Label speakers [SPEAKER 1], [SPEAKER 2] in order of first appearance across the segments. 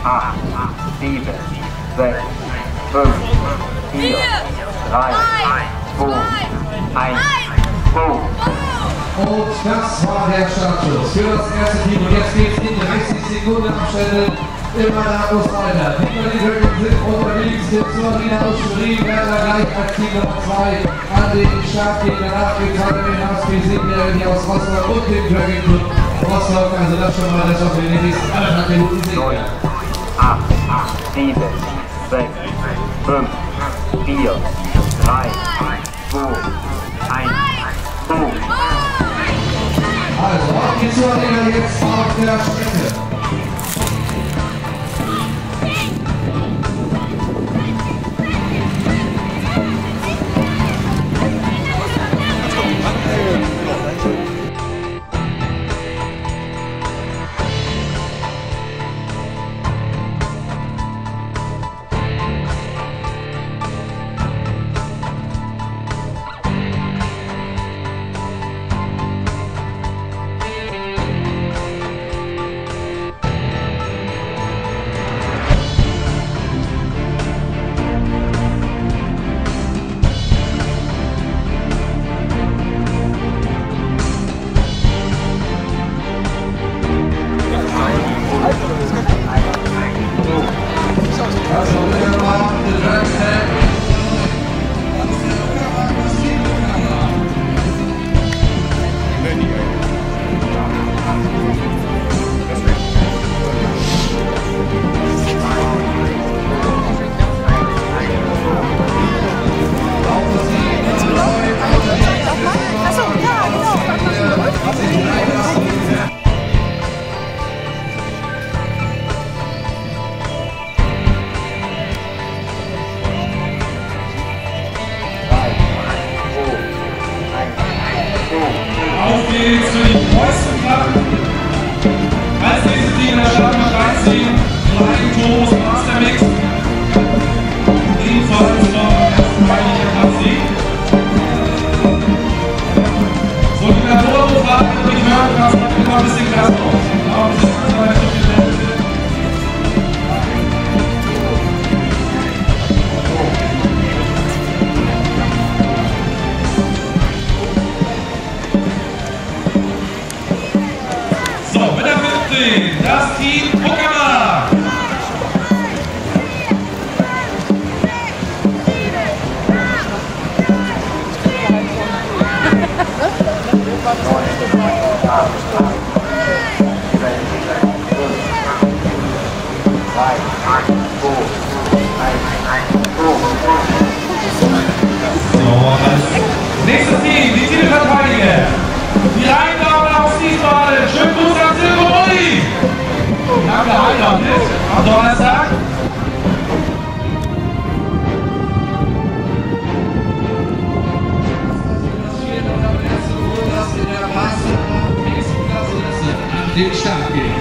[SPEAKER 1] 8, 7, 6, 5, 4, 3, 2, 1, Boom!
[SPEAKER 2] Und das war der Startschuss für das erste Team. Und jetzt geht es in 30 Sekunden Abstände immer nach weiter. Die Dragons sind unterwegs zur Arena aus Schwerin, werden gleich als Team Nummer 2 an den Start gehen. Danach geht es weiter mit den HSP Sieger, die aus Rostock und dem Dragon Club Rostock. Also das schon mal das, was wir in den nächsten 1,5 Minuten sehen werden.
[SPEAKER 1] 8, 7, 6, 5, 4, 3, 2, 1, Boom!
[SPEAKER 2] Also, auf die Zuhörer jetzt auf der Strecke.
[SPEAKER 3] Auf geht's für die Preußenflaggen. Als nächstes Team in der Startnummer 13, Flying Turbos Master Mix. Ebenfalls vom ersten Teilnehmer Platz C. So, die Turbo-Flaggen, die ich hören kann, sieht immer ein bisschen krass aus. Aber bis jetzt kann man nicht so viel lernen. Das Team Pokémon! So, nächstes Team, die Titelverteidiger. Die Eingaben aus Wiesbaden. Schönen Gruß an Silber Uli. Ja, geheiratet am Donnerstag.
[SPEAKER 2] Den Start gehen.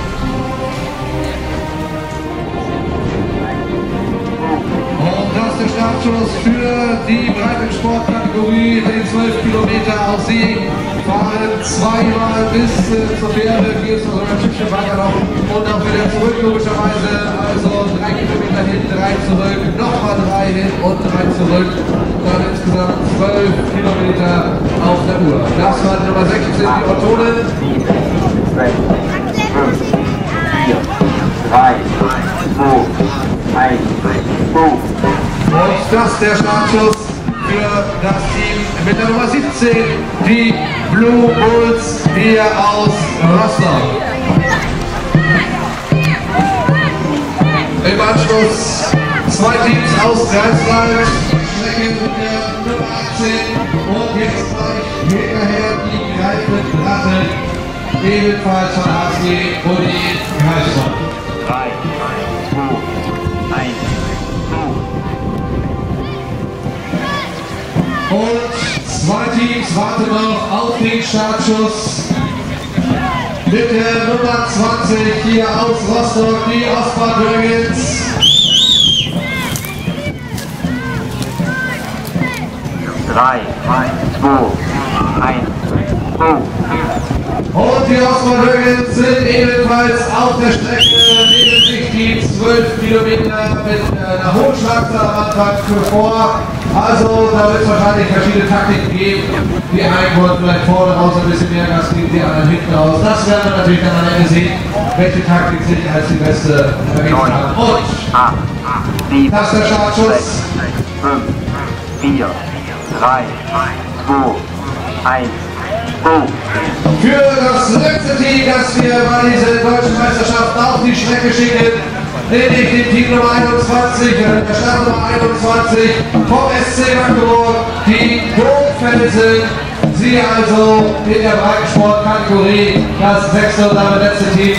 [SPEAKER 2] Und das ist der Startschuss für die Breitensportkategorie in den 12 Kilometer auf See. Fahren zweimal bis zur Fähre, hier ist noch ein Stückchen weiter noch und auch wieder zurück logischerweise. Also 3 Kilometer hin, 3 zurück, nochmal 3 hin und 3 zurück. Dann insgesamt 12 Kilometer auf der Uhr. Das war die Nummer 16, die Ottonen.
[SPEAKER 1] 6, 5, 4, 3, 2, 1, Boom!
[SPEAKER 2] Und das ist der Startschuss für das Team mit der Nummer 17, die Blue Bulls hier aus Rostock. Im Anschluss 2 Teams aus Greifswald, Strecke mit der Nummer 18 und jetzt gleich hinterher die Greifendrachen. Ebenfalls von HSG Uni Greifswald.
[SPEAKER 1] 3, 2, 1, Boom!
[SPEAKER 2] Und 2 Teams warten noch auf den Startschuss mit der Nummer 20 hier aus Rostock, die Ostbahn Dragons.
[SPEAKER 1] 3, 2, 1, Boom!
[SPEAKER 2] Und die Osnabrücken sind ebenfalls auf der Strecke, nehmen sich die 12 Kilometer mit einer hohen Schlagzahl am Anfang vor. Also da wird es wahrscheinlich verschiedene Taktiken geben. Die einen wollen vielleicht vorne raus ein bisschen mehr Gas geben, die anderen hinten raus. Das werden wir natürlich dann am Ende sehen, welche Taktik sich als die beste erwiesen hat. Und das ist der Startschuss.
[SPEAKER 1] 5, 4, 3, 2, 1.
[SPEAKER 2] Für das letzte Team, das wir bei dieser deutschen Meisterschaft auf die Strecke schicken, nämlich den Team Nummer 21, der Startnummer 21 vom SC Magdeburg, die Burgfelsen. Sie also in der Breitensportkategorie das 6. und damit letzte Team.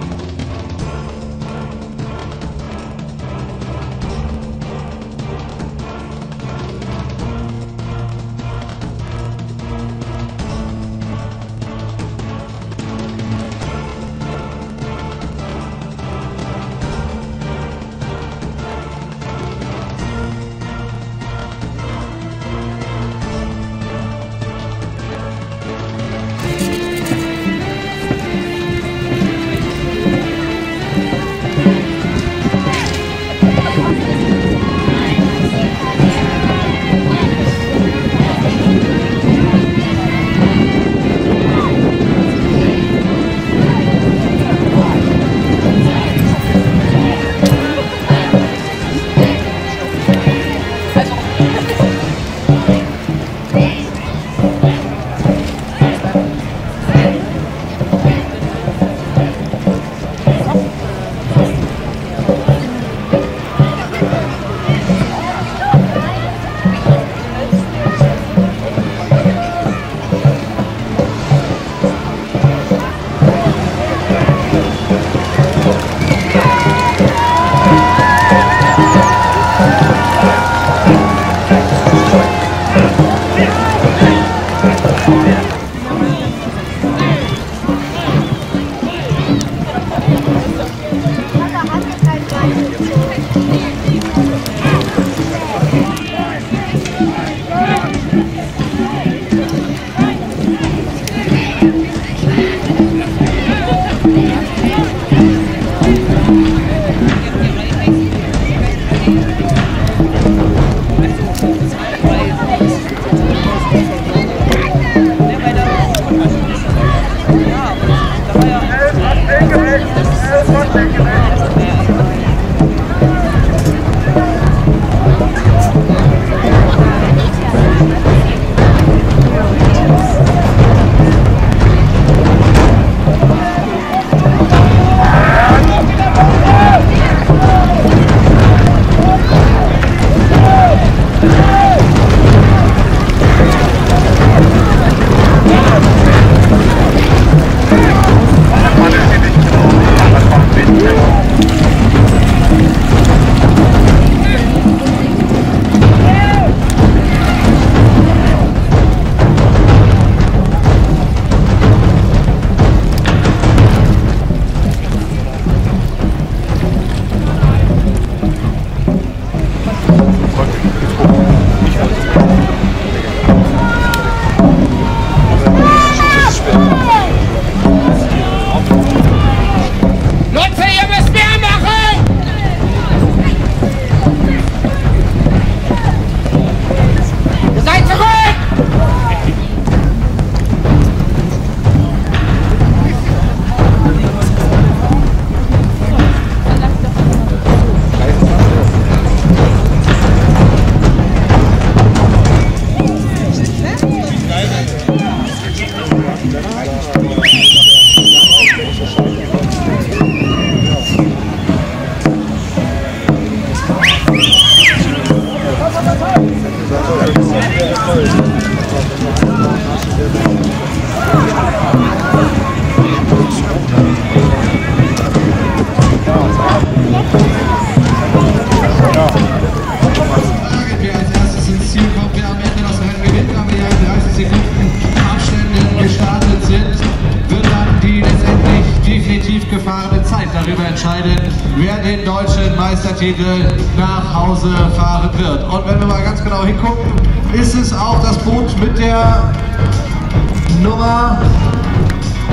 [SPEAKER 2] wer den deutschen Meistertitel nach Hause fahren wird. Und wenn wir mal ganz genau hingucken, ist es auch das Boot mit der Nummer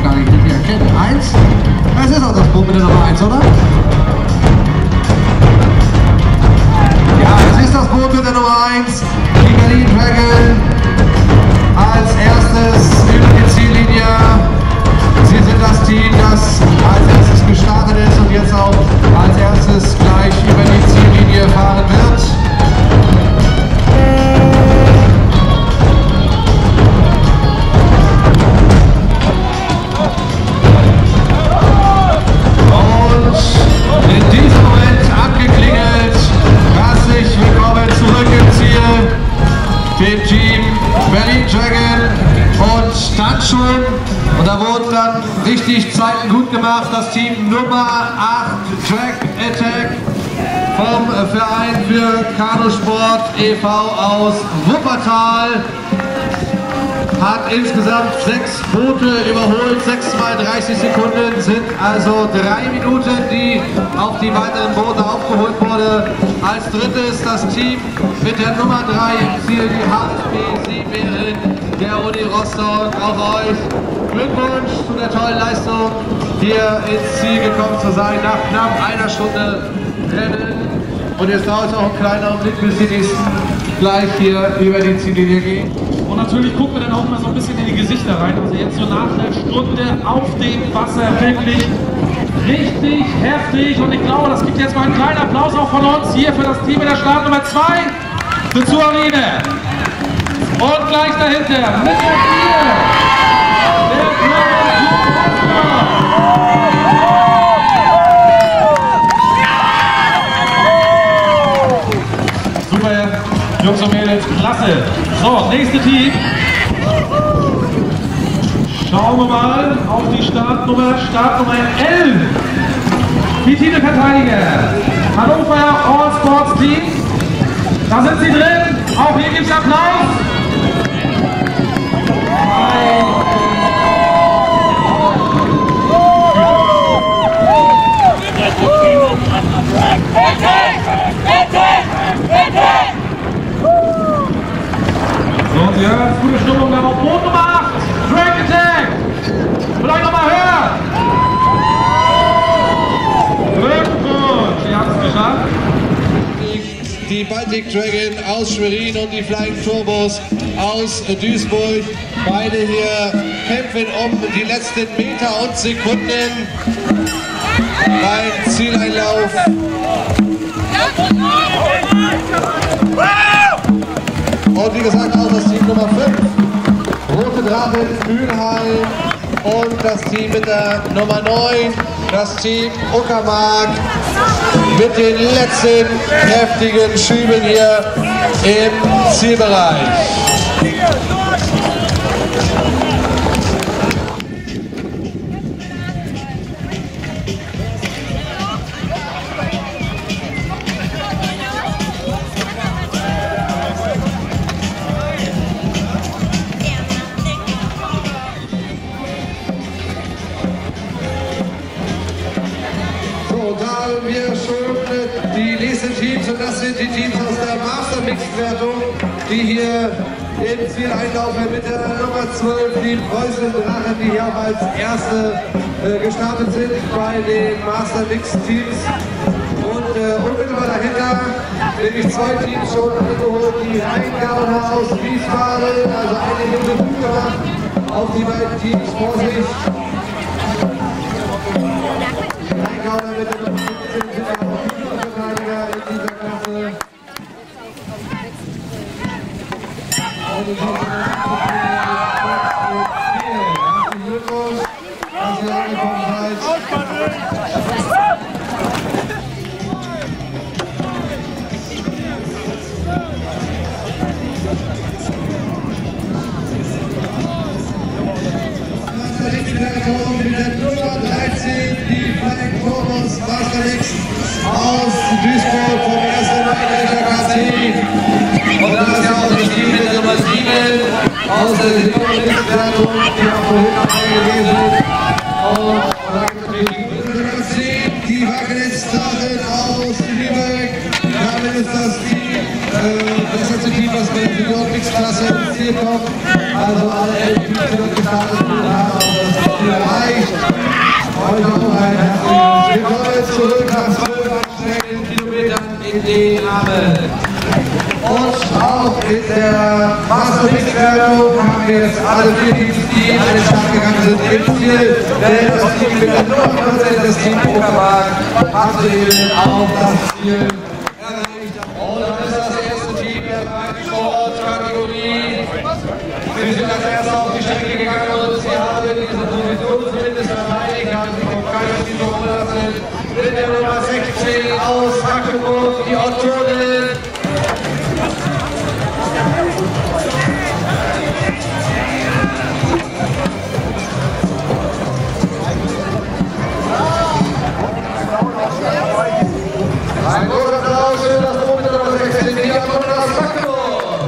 [SPEAKER 2] gar nicht richtig erkennen. 1. Es ist auch das Boot mit der Nummer 1, oder? Ja, es ist das Boot mit der Nummer 1. Die Berlin Dragon als erstes über die Ziellinie. Sie sind das Team, das als erstes gestartet ist und jetzt auch als erstes gleich über die Ziellinie fahren wird. Und in diesem Moment abgeklingelt. Herzlich willkommen zurück im Ziel. Dem Team Berlin Dragon und dann schon, und da wurden dann richtig Zeiten gut gemacht, das Team Nummer 8 Track Attack vom Verein für Kanusport e.V. aus Wuppertal hat insgesamt 6 Boote überholt, 6 mal 30 Sekunden, sind also 3 Minuten, die auf die weiteren Boote aufgeholt wurde. Als drittes das Team mit der Nummer 3 im Ziel, die HSB-Siegerin der Uni Rostock. Auch euch Glückwunsch zu der tollen Leistung, hier ins Ziel gekommen zu sein, nach knapp einer Stunde Rennen. Und jetzt dauert es auch einen kleinen Augenblick, bis die nächsten gleich hier über die Ziellinie gehen.
[SPEAKER 3] Und natürlich gucken wir dann auch mal so ein bisschen in die Gesichter rein. Also jetzt so nach einer Stunde auf dem Wasser, wirklich richtig heftig. Und ich glaube, das gibt jetzt mal einen kleinen Applaus auch von uns hier für das Team in der Startnummer 2, für Zuarine. Und gleich dahinter mit der 4, der super, Jungs und Mädels, klasse. So, nächste Team. Schauen wir mal auf die Startnummer 11. Die Titelverteidiger. Hannover All Sports Team. Da sind sie drin. Auch hier gibt es Applaus. So, und ihr hört, gute Stimmung dann auf Boot Nummer 8. Track Attack. Vielleicht nochmal hören. Glückwunsch, ihr habt es geschafft.
[SPEAKER 2] Die Baltic Dragon aus Schwerin und die Flying Turbos aus Duisburg. Beide hier kämpfen um die letzten Meter und Sekunden beim Zieleinlauf. Und wie gesagt auch das Team Nummer 5, Rote Drachen Mülheim, und das Team mit der Nummer 9, das Team Uckermark, mit den letzten kräftigen Schüben hier im Zielbereich. Und das sind die Teams aus der Master Mixed Wertung, die hier im Ziel einlaufen mit der Nummer 12, die Preußen Drachen, die hier auch als erste gestartet sind bei den Master Mixed Teams. Und unmittelbar dahinter nämlich 2 Teams schon angeholt, die Rheingauer aus Wiesbaden, also eine Minute gut gemacht auf die beiden Teams, Vorsicht. Die Rheingauer mit der Nummer 15 sind auch Titelverteidiger in dieser Klasse. Und ich hoffe, herzlichen Glückwunsch, dass ihr angekommen seid. Mit der Nummer 13, die Flying Turbos Master Mix aus Duisburg vom 1. KC. Und das ist ja auch das Team mit der Nummer 7 aus der Silbermix-Wertung, die auch vorhin eingelesen sind. Und da gibt es natürlich die Nummer 10, die Wagnis Drachen aus Lübeck. Damit ist das Team das letzte Team, was mit der Junioren-Mix-Klasse ins Ziel kommt. Also alle 11 Teams, die dort gestartet sind, haben auch das Ziel erreicht. Heute auch ein herzliches Willkommen zurück nach 12 anstrengenden Kilometern in den Abend. Und auch in der Master-Mix-Wertung haben wir jetzt alle 4 Teams, die an den Start gegangen sind, im Ziel. Denn das Team mit der Nummer 14, das Team Uckermark, hat eben auch das Ziel erreicht. Und dann ist das erste Team der Breitensport-Kategorie. Sie sind als erstes auf die Strecke gegangen und sie haben diese Position zumindest verteidigt, haben sich auf keinen Team verlassen. Mit der Nummer 16 aus Magdeburg, die Ottonen. Ein großer Applaus für das Boot der Nummer 16, die Ottonen aus Magdeburg.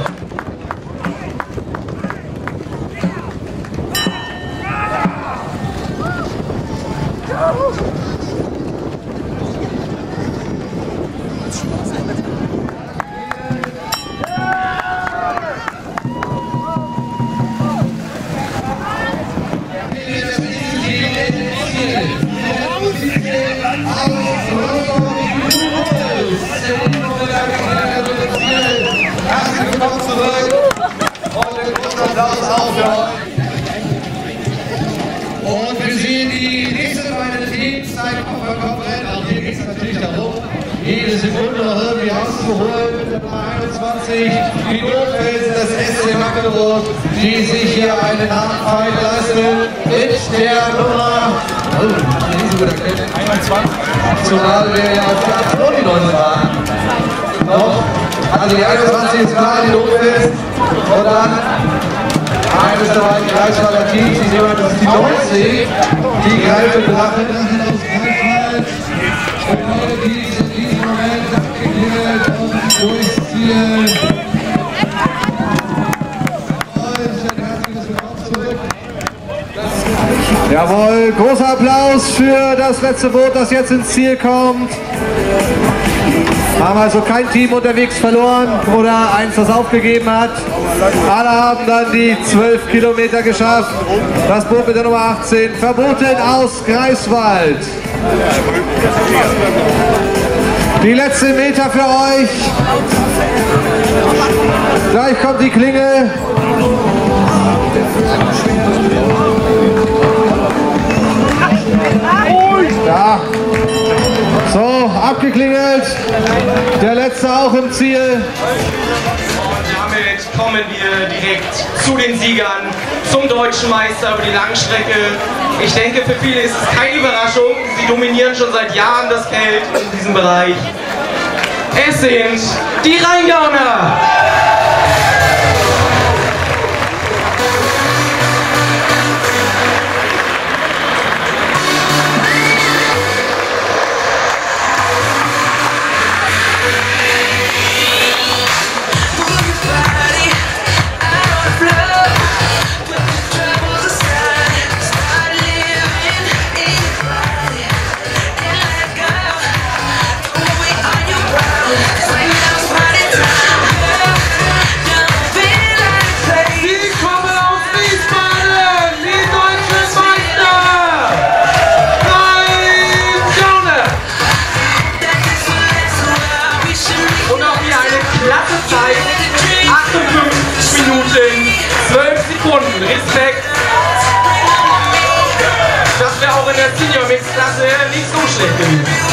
[SPEAKER 2] Herzlich willkommen zurück und einen großen Applaus auch für euch. Und wir sehen die nächsten beiden Teams sein Konkurrent. Auch hier geht es natürlich darum, jede Sekunde noch irgendwie rauszuholen mit der Nummer 21, die Notfels des SC Magdeburg, die sich hier einen Abendfight leisten mit der Nummer 21. Zumal wir ja auf der Aktion die Leute waren. Noch. Also die 21 ist klar, die Notfels. Und dann eines der beiden Greifswalder Teams, die sehen wir, das ist die 90, die Greifen Drachen aus Greifswald. Und beide Teams in diesem Moment abgeklärt und durchziehen. Jawohl, großer Applaus für das letzte Boot, das jetzt ins Ziel kommt. Haben also kein Team unterwegs verloren oder eins, das aufgegeben hat. Alle haben dann die 12 Kilometer geschafft. Das Boot mit der Nummer 18, Verboten aus Greifswald. Die letzten Meter für euch. Gleich kommt die Klingel. Ja. So, abgeklingelt. Der letzte auch im Ziel.
[SPEAKER 4] Und damit kommen wir direkt zu den Siegern, zum deutschen Meister über die Langstrecke. Ich denke, für viele ist es keine Überraschung. Sie dominieren schon seit Jahren das Feld in diesem Bereich. Es sind die Rheingauner. Respekt! Das wäre auch in der Senior-Mix-Klasse nicht so schlecht gewesen.